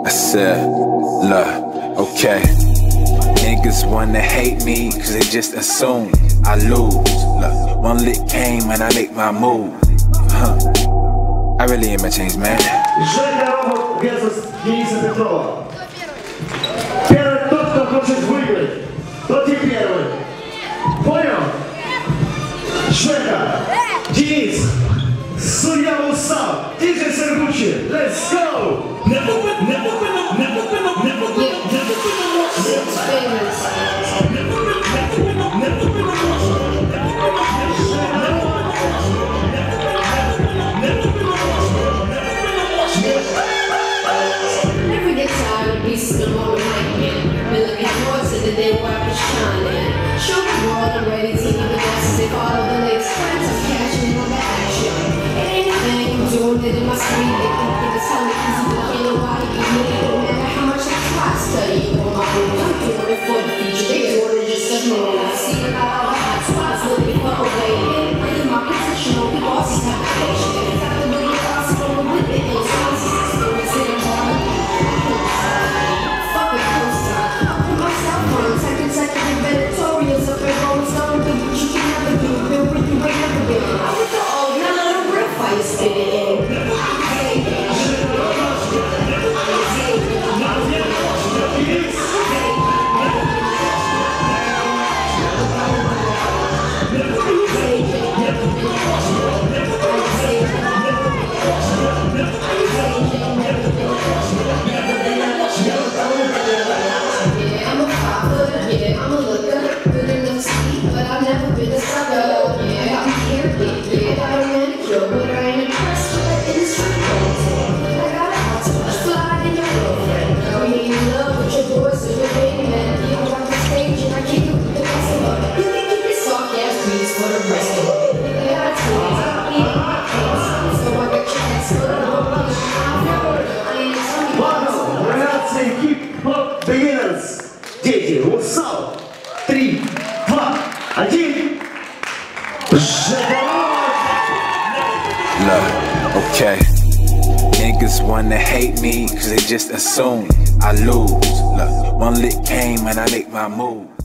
I said, look, okay. Niggas wanna hate me cause they just assume I lose. Look, one lick came and I make my move. I really am a changed man. Женя Ромов versus Дениса Петрова. Первый тот, кто хочет выиграть, тот и первый. Понял? Женя, Денис, судья Усал, DJ Сергучи, let's go! Never get tired of beasting them on the mic. Million voices that they wipe and shining. Show the world I'm ready to give the bosses. They follow the latest trends. I'm cashing on the action. Anything I'm doing it in my street. They think it's how it is. Ain't nobody can make it. No matter how much I try to study on my own. I'm doing it for the future. They doing it just as long. I see it all the hot spots looking for a way in. In my position, all the bosses have a patient. It's not the little boss going with it. Those bosses are still sitting hard. Consecutive editorials up and rolling stone, do what you can never do, build what you ain't never been. I was the old, now the real fire spinning in. Beginners, дети, Усал, 3, 2, 1. Look, okay. Niggas wanna hate me cause they just assume I lose. Look, one lick came and I make my move.